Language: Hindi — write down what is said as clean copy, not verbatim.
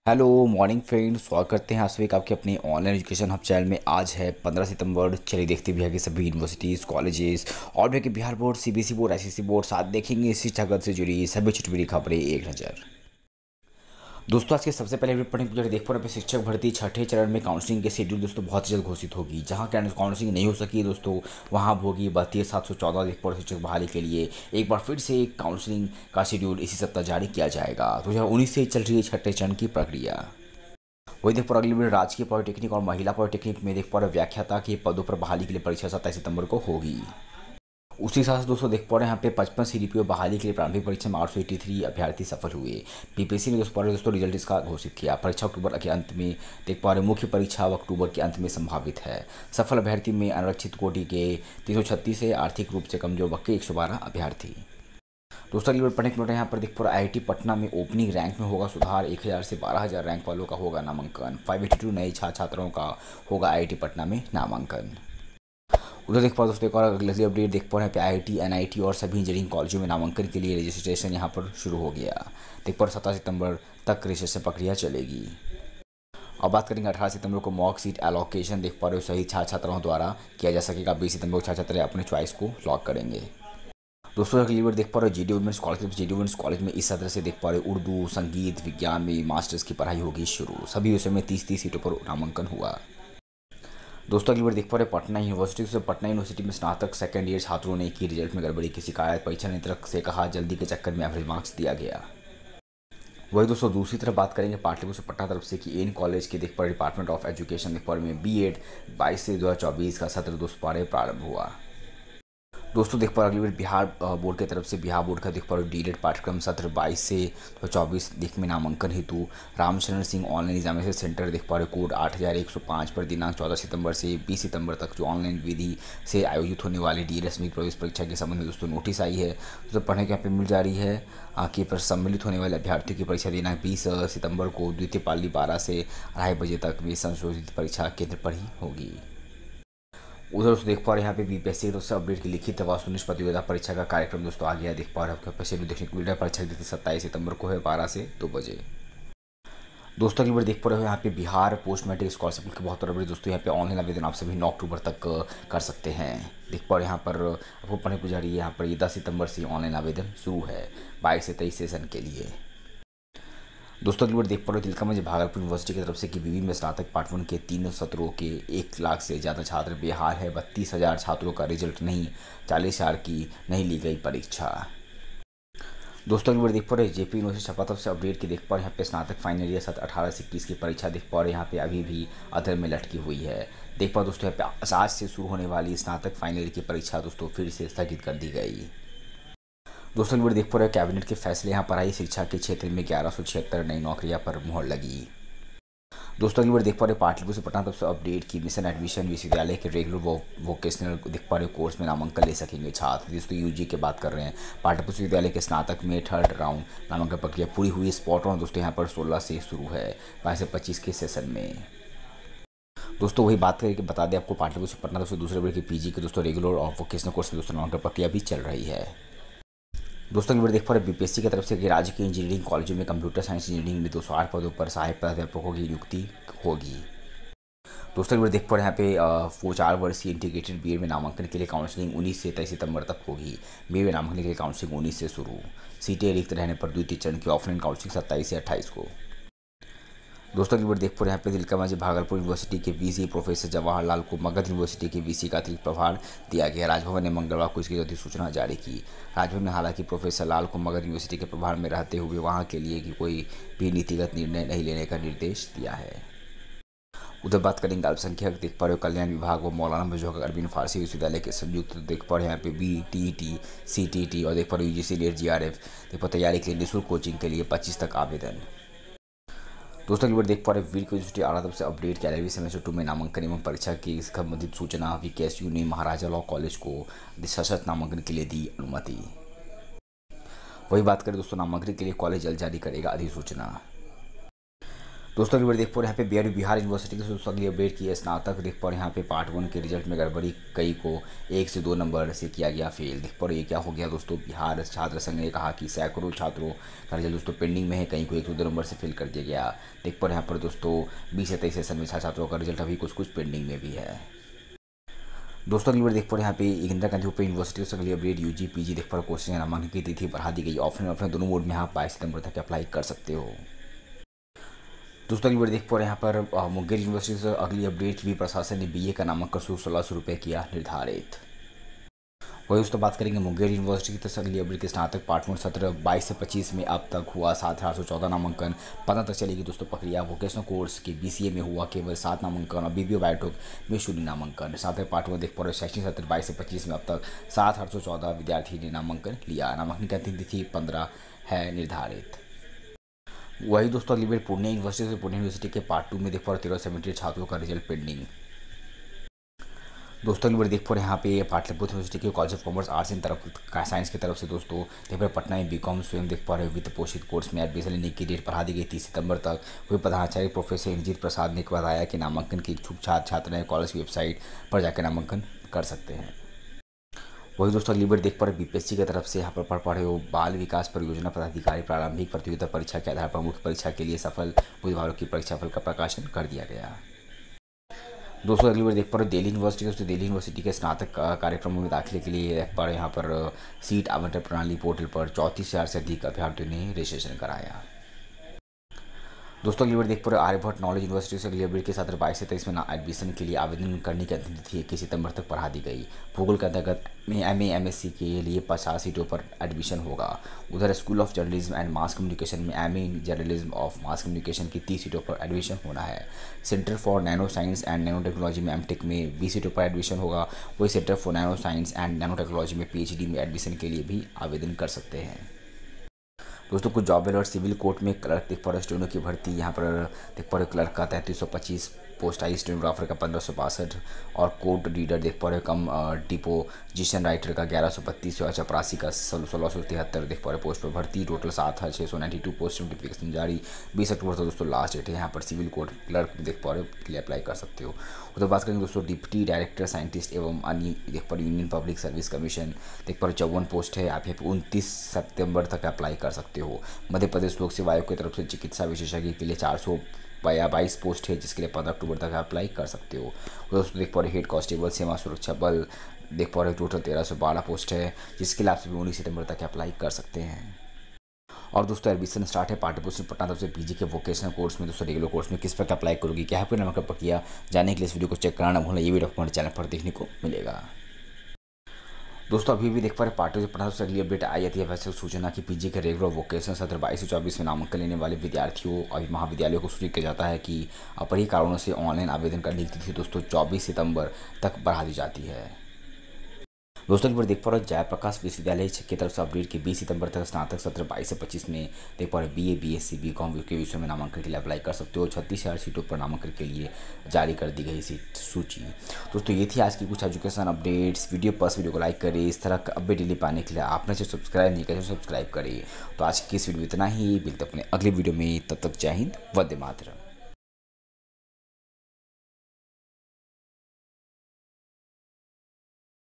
हेलो मॉर्निंग फ्रेंड्स, स्वागत करते हैं आप सभी का आपके अपने ऑनलाइन एजुकेशन हब चैनल में। आज है 15 सितंबर। चलिए देखते हैं बिहार की सभी यूनिवर्सिटीज़, कॉलेजेस और भी Bihar board, CBSE board, ICSE board, साथ देखेंगे शिक्षा जगत से जुड़ी सभी छोटी बड़ी खबरें एक नज़र। दोस्तों आज के सबसे पहले वीडियो पढ़ने के देख पा रहे हैं शिक्षक भर्ती छठे चरण में काउंसलिंग के शेड्यूल दोस्तों बहुत जल्द घोषित होगी। जहां काउंसलिंग नहीं हो सकी दोस्तों वहां होगी 32,714 देख पा रहे शिक्षक बहाली के लिए एक बार फिर से काउंसलिंग का शेड्यूल इसी सप्ताह जारी किया जाएगा। 2019 से चल रही है छठे चरण की प्रक्रिया। वही देख पा रहे अगली राजकीय पॉलिटेक्निक और महिला पॉलिटेक्निक में देख पा रहे व्याख्याता के पदों पर बहाली के लिए परीक्षा 27 सितंबर को होगी। उसी साथ दोस्तों देख पा रहे हैं यहाँ पे 55 सीडीपीओ बहाली के लिए प्रारंभिक परीक्षा में 883 अभ्यर्थी सफल हुए। बीपीएससी ने दोस्तों रिजल्ट इसका घोषित किया। परीक्षा अक्टूबर के अंत में देख पा रहे मुख्य परीक्षा अक्टूबर के अंत में संभावित है। सफल अभ्यर्थी में आरक्षित कोटि के 336 से आर्थिक रूप से कमजोर वर्ग के 112 अभ्यर्थी। दोस्तों अगली बार पढ़ने के यहाँ पर देख पा आईआईटी पटना में ओपनिंग रैंक में होगा सुधार। 1000 से 12,000 रैंक वालों का होगा नामांकन। 582 नए छात्रों का होगा आईआईटी पटना में नामांकन। उधर देख पा दोस्तों एक और अगली अपडेट देख पा रहे हैं पे आईआईटी, एनआईटी और सभी इंजीनियरिंग कॉलेजों में नामांकन के लिए रजिस्ट्रेशन यहाँ पर शुरू हो गया। देख पा 17 सितंबर तक रजिस्ट्रेशन प्रक्रिया चलेगी। अब बात करेंगे 18 सितंबर को मॉक सीट एलोकेशन देख पा रहे हो सही छात्रों द्वारा किया जा सकेगा। 20 सितंबर को छात्र अपने चॉइस को लॉक करेंगे। दोस्तों अगली बार देख पा रहे हो जीडी वुमेंस कॉलेज में इस सत्र से देख पा रहे हो उर्दू, संगीत, विज्ञान में मास्टर्स की पढ़ाई होगी शुरू। सभी विषयों में 30-30 सीटों पर नामांकन हुआ। दोस्तों अगली बार देख पा रहे पटना यूनिवर्सिटी में स्नातक सेकेंड ईयर छात्रों ने की रिजल्ट में गड़बड़ी की शिकायत। परीक्षा नियंत्रक से कहा जल्दी के चक्कर में एवरेज मार्क्स दिया गया। वही दोस्तों दूसरी तरफ बात करेंगे पाटलिपुत्र पटना तरफ से कि एन कॉलेज के देख पा रहे डिपार्टमेंट ऑफ एजुकेशन देख पा रहे में बीएड 22 से 2024 का सत्र दोस्तों प्रारंभ हुआ। दोस्तों देख पा अगली बार बिहार बोर्ड की तरफ से बिहार बोर्ड का देख पा रहे डीएड पाठ्यक्रम सत्र 22 से 24 देख में नामांकन हेतु Ramchandra Singh online examination centre देख पा रहे कोड 8105 पर दिनांक 14 सितंबर से 20 सितंबर तक जो ऑनलाइन विधि से आयोजित होने वाली डीएड संयुक्त प्रवेश परीक्षा के संबंध में दोस्तों नोटिस आई है। दोस्तों पढ़ने के यहाँ पे मिल जा रही है कि पर सम्मिलित होने वाले अभ्यर्थियों की परीक्षा दिनांक 20 सितंबर को द्वितीय पाली 12 से 2:30 बजे तक में संशोधित परीक्षा केंद्र पर ही होगी। उधर दोस्तों देख पा रहे हैं यहाँ पे बीपीएससी दोस्तों अपडेट की लिखित वास्तुनिष्ठ प्रतियोगिता परीक्षा का कार्यक्रम दोस्तों आ गया। देख पा रहे हैं आपके शेड्यूल देखने को मिल रहा है। परीक्षा की तिथि 27 सितंबर को है 12 से 2 बजे। दोस्तों अगली बार देख पा रहे हो यहाँ पे बिहार पोस्ट मैट्रिक स्कॉलरशिप की बहुत बड़ी दोस्तों यहाँ पे ऑनलाइन आवेदन आप सभी 9 अक्टूबर तक कर सकते हैं। देख पा रहे यहाँ पर आपको पढ़ने को जा रही है यहाँ पर 10 सितंबर से ऑनलाइन आवेदन शुरू है 22 से 23 सेशन के लिए। दोस्तों अगली बार देख पा रहे हो तिलकामांझी भागलपुर यूनिवर्सिटी की तरफ से कि विवि में स्नातक पार्ट 1 के 3 सत्रों के 1 लाख से ज़्यादा छात्र बिहार है। 32,000 छात्रों का रिजल्ट नहीं, 40,000 की नहीं ली गई परीक्षा। दोस्तों अगली बार देख पा रहे जेपी यूनिवर्सिटी छपा तरफ से अपडेट की देख पा रहे यहाँ पे स्नातक फाइनल ईयर सत्र 18 से 21 की परीक्षा देख पा रहे यहाँ पे अभी भी अधर में लटकी हुई है। देख पा दोस्तों यहाँ पे आज से शुरू होने वाली स्नातक फाइनल ईयर की परीक्षा दोस्तों फिर से स्थगित कर दी गई। दोस्तों अगली बार देख पा रहे कैबिनेट के फैसले यहाँ पढ़ाई शिक्षा के क्षेत्र में 1176 नई नौकरियां पर मुहर लगी। दोस्तों अगली बार देख पा रहे पाटलिपुत्र पटना तरफ से अपडेट की मिशन एडमिशन विश्वविद्यालय के रेगुलर वोकेशनल देख पा रहे कोर्स में नामांकन ले सकेंगे छात्र। दोस्तों यूजी की बात कर रहे हैं पाटलिपुत्र विश्वविद्यालय के स्नातक में 3rd राउंड नामांकन प्रक्रिया पूरी हुई। स्पॉट राउंड दोस्तों यहाँ पर 16 से शुरू है 22 से 25 के सेशन में। दोस्तों वही बात करके बता दें आपको पाटलिपुत्र पटना तरफ से दूसरे वर्ग के पीजी के दोस्तों रेगुलर और वोकेशनल कोर्स में दोस्तों नामांकन प्रक्रिया भी चल रही है। दोस्तों की बार देख पा रहे बीपीएससी की तरफ से राज्य के इंजीनियरिंग कॉलेजों में कंप्यूटर साइंस इंजीनियरिंग में 208 पदों पर सहायक प्राध्यापकों की नियुक्ति होगी। दोस्तों की बार देख पा रहे यहाँ पे 4 वर्षीय इंटीग्रेटेड बीएड में नामांकन के लिए काउंसलिंग 19 से 23 सितंबर तक होगी। बीएड में नामांकन के लिए काउंसलिंग 19 से शुरू। सीटें रिक्त रहने पर द्वितीय चरण की ऑफलाइन काउंसलिंग 27 से 28 को। दोस्तों की बार देख पा रहे यहाँ पे तिलकामांझी भागलपुर यूनिवर्सिटी के वीसी प्रोफेसर जवाहरलाल को मगध यूनिवर्सिटी के वीसी का अतिरिक्त प्रभार दिया गया। राजभवन ने मंगलवार को इसकी अधिसूचना जारी की। राजभवन ने हालांकि प्रोफेसर लाल को मगध यूनिवर्सिटी के प्रभार में रहते हुए वहां के लिए कि कोई भी नीतिगत निर्णय नहीं लेने का निर्देश दिया है। उधर बात करेंगे अल्पसंख्यक देख पा रहे कल्याण विभाग व मौलाना मुजफ्फर अरबिन फारसी विश्वविद्यालय के संयुक्त देख पा रहे यहाँ पे BTET CTET और देख पा रहे यूजीसी नेट GRF देख पा तैयारी के लिए निःशुल्क कोचिंग के लिए 25 तक आवेदन। दोस्तों की बार देख पा रहे वीर यूनिवर्सिटी आरा तरफ से अपडेट किया 11वीं सेमेस्टर 2 में नामांकन एवं परीक्षा की संबंधित सूचना। VKSU ने महाराजा लॉ कॉलेज को सशर्त नामांकन के लिए दी अनुमति। वही बात करें दोस्तों नामांकन के लिए कॉलेज जल्द जारी करेगा अधिसूचना। दोस्तों अगली बार देख पा रहे हैं यहाँ पे बिहार यूनिवर्सिटी की दोस्तों अगली अपडेट की है। स्नातक देख पा रहे हैं यहाँ पे पार्ट 1 के रिजल्ट में गड़बड़ी, कई को 1 से 2 नंबर से किया गया फेल। देख पा रहे ये क्या हो गया दोस्तों, बिहार छात्र संघ ने कहा कि सैकड़ों छात्रों का रिजल्ट दोस्तों पेंडिंग में है, कहीं को 1 से 2 नंबर से फेल कर दिया गया। देख पा रहे यहाँ पर दोस्तों 20 से 23 सेशन में छात्रों का रिजल्ट अभी कुछ पेंडिंग में भी है। दोस्तों अगली बार देख पा रहे हैं यहाँ पे इंदिरा गांधी ओपन यूनिवर्सिटी से अगली अपडेट यूजी पीजी देख पा रहे क्वेश्चन नामांकन की तिथि बढ़ा दी गई। ऑफलाइन दोनों मोड में आप 22 सितंबर तक अप्लाई कर सकते हो। दोस्तों अगली बार देख पा रहे हैं यहाँ पर मुंगेर यूनिवर्सिटी से अगली अपडेट भी प्रशासन ने बीए का नामांकन शुल्क 1600 रुपये किया निर्धारित। वही दोस्तों बात करेंगे मुंगेर यूनिवर्सिटी की तो अगली अपडेट के स्नातक पार्ट 1 सत्र 22 से 25 में अब तक हुआ 7,814 नामांकन। 15 तक चलेगी दोस्तों प्रक्रिया। वोकेशनल कोर्स के बीसीए में हुआ केवल 7 नामांकन और बीबीए बायोटेक में 0 नामांकन। स्नातक पार्ट 1 देख पा रहे शैक्षणिक सत्र 22 से 25 में अब तक 7,814 विद्यार्थी ने नामांकन लिया। नामांकन की अंतिम तिथि 15 है निर्धारित। वही दोस्तों अगली बार पुणे यूनिवर्सिटी के पार्ट 2 में देख पा रहे 1370 छात्रों का रिजल्ट पेंडिंग। दोस्तों अगली बार देख पा रहे हैं यहाँ पे पाटलिपुत्र यूनिवर्सिटी के college of commerce arts and science की तरफ से दोस्तों देख पा रहे पटना में बीकॉम स्वयं देख पा रहे वित्त पोषित कोर्स में एडमिशन लेने की डेट बढ़ा दी गई 30 सितंबर तक। वही प्रधानाचार्य प्रोफेसर इंद्रजीत प्रसाद ने बताया कि नामांकन के इच्छुक छात्र कॉलेज की वेबसाइट पर जाकर नामांकन कर सकते हैं। वही दोस्तों अगली बार देख पा रहे बीपीएससी की तरफ से यहाँ पर पढ़ रहे हो बाल विकास परियोजना पदाधिकारी प्रारंभिक प्रतियोगिता परीक्षा के आधार पर मुख्य परीक्षा के लिए सफल उम्मीदवारों की परीक्षा फल का प्रकाशन कर दिया गया। दोस्तों अगली बार देख पा रहे दिल्ली यूनिवर्सिटी के स्नातक कार्यक्रमों में दाखिले के लिए देख पा रहे यहाँ पर सीट आवंटन प्रणाली पोर्टल पर 34,000 से अधिक अभ्यर्थियों ने रजिस्ट्रेशन कराया। दोस्तों अगली बार देख पा रहे आर्यभट्ट नॉलेज यूनिवर्सिटी से अगली अपडेट के साथ 22 से 23 में एडमिशन के लिए आवेदन करने की अंतिम तिथि 21 सितंबर तक बढ़ा दी गई। भूगोल के अंतर्गत MA/MSc के लिए 50 सीटों पर एडमिशन होगा। उधर school of journalism and mass communication में MA in journalism of mass communication की 30 सीटों पर एडमिशन होना है। Centre for nano science and nano technology में MTech में 20 सीटों पर एडमिशन होगा। वही centre for nano science and nano technology में PhD में एडमिशन के लिए भी आवेदन कर सकते हैं। दोस्तों कुछ जॉब अलर्ट सिविल कोर्ट में क्लर्क देख पा रहे स्टेनो की भर्ती यहाँ पर देख पा रहे क्लर्क का 3325 पोस्ट आई, स्टेनोग्राफर का 1562 और कोर्ट रीडर देख पा रहे कम डिपोजिशन राइटर का 1132 और चपरासी का 1673 देख पा रहे पोस्ट पर भर्ती। टोटल 7,692 पोस्ट नोटिफिकेशन जारी। 20 अक्टूबर तक दोस्तों लास्ट डेट है। यहाँ पर सिविल कोर्ट क्लर्क देख पा रहे के लिए अप्लाई कर सकते हो। उधर बात करेंगे दोस्तों डिप्टी डायरेक्टर साइंटिस्ट एवं अन्य देख पा रहे यूनियन पब्लिक सर्विस कमीशन देख पा रहे 54 पोस्ट है। आप यहाँ पे 29 सितंबर तक अप्लाई कर सकते हो। मध्य प्रदेश लोक सेवा आयोग की तरफ से चिकित्सा विशेषज्ञ के लिए 422 पोस्ट है, जिसके लिए 15 अक्टूबर तक अप्लाई कर सकते हो। दोस्तों देख पा रहे हेड कांस्टेबल सीमा सुरक्षा बल देख पा रहे टोटल 1312 पोस्ट है, जिसके लिए आप सभी 19 सितंबर तक अप्लाई कर सकते हैं। और दोस्तों एडमिशन स्टार्ट है पाटलिपुत्र पटना तरफ से पीजी के वोकेशनल कोर्स में। दोस्तों रेगुलर कोर्स में किस पर अप्लाई करोगे, क्या है पूरी नामांकन प्रक्रिया, जानने के लिए इस वीडियो को चेक कराना भूलना। ये वीडियो हमारे चैनल पर देखने को मिलेगा। दोस्तों अभी भी देख पा रहे पार्टी पटना से अगली अपडेट आई थी वैसे सूचना की पीजी के रेगुलर वोकेशनल सत्र 22 से 24 में नामांकन लेने वाले विद्यार्थियों और महाविद्यालयों को सूचित किया जाता है कि अपरिय कारणों से ऑनलाइन आवेदन करने की तिथि दोस्तों 24 सितंबर तक बढ़ा दी जाती है। दोस्तों एक बार देख पा रहे जयप्रकाश विश्वविद्यालय की तरफ से अपडेट के 20 सितंबर तक स्नातक सत्र 22 से 25 में देख पा रहे BA BSc BCom के विषयों में नामांकन के लिए अप्लाई कर सकते हो। 36,000 सीटों पर नामांकन के लिए जारी कर दी गई सीट सूची। दोस्तों ये थी आज की कुछ एजुकेशन अपडेट्स। वीडियो को लाइक करिए। इस तरह का अपडेट डेली पाने के लिए आपने से सब्सक्राइब नहीं किया सब्सक्राइब करिए। तो आज की इस वीडियो इतना ही, मिलते अपने अगले वीडियो में। तब तक जय हिंद, वंदे मातरम।